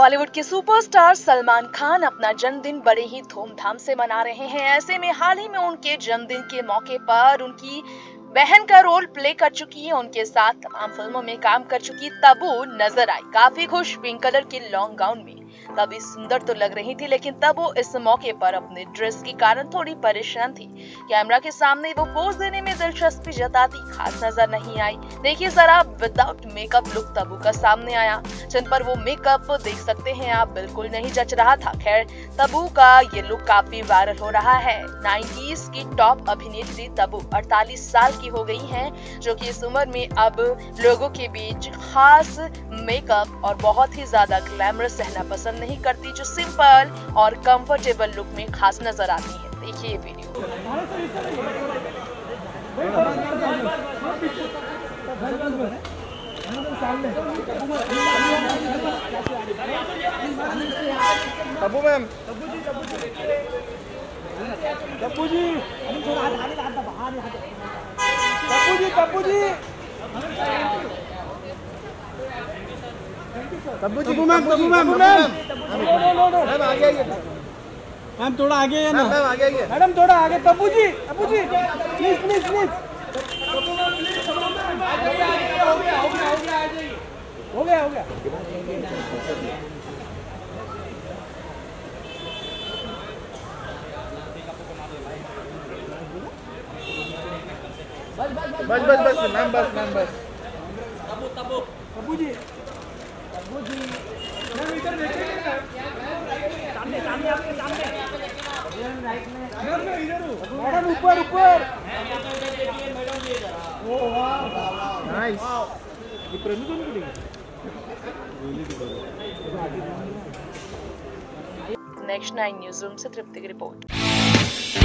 बॉलीवुड के सुपरस्टार सलमान खान अपना जन्मदिन बड़े ही धूमधाम से मना रहे हैं। ऐसे में हाल ही में उनके जन्मदिन के मौके पर उनकी बहन का रोल प्ले कर चुकी है, उनके साथ तमाम फिल्मों में काम कर चुकी तब्बू नजर आई। काफी खुश पिंक कलर के लॉन्ग गाउन में तभी सुंदर तो लग रही थी, लेकिन तब्बू इस मौके पर अपने ड्रेस के कारण थोड़ी परेशान थी। कैमरा के सामने वो पोज देने में दिलचस्पी जताती खास नजर नहीं आई। देखिए जरा विदाउट मेकअप लुक तब्बू का सामने आया, जिन पर वो मेकअप देख सकते हैं आप, बिल्कुल नहीं जच रहा था। खैर तब्बू का ये लुक काफी वायरल हो रहा है। 90s की टॉप अभिनेत्री तब्बू 48 साल की हो गई हैं, जो कि इस उम्र में अब लोगों के बीच खास मेकअप और बहुत ही ज्यादा ग्लैमरस रहना पसंद नहीं करती, जो सिंपल और कंफर्टेबल लुक में खास नजर आती है। देखिए ये video. Tabu ma'am, Tabu ji, ma'am थोड़ा आगे है ना, मैडम थोड़ा आगे। Tabu ji please please please, हो गया। बस मैम, बस तब्बू जी मैम इधर देखिए, सामने आपके सामने मैम इधर हूँ मैडम, ऊपर नाइस। नेक्स्ट 9 न्यूज़ रूम से तृप्ति की रिपोर्ट।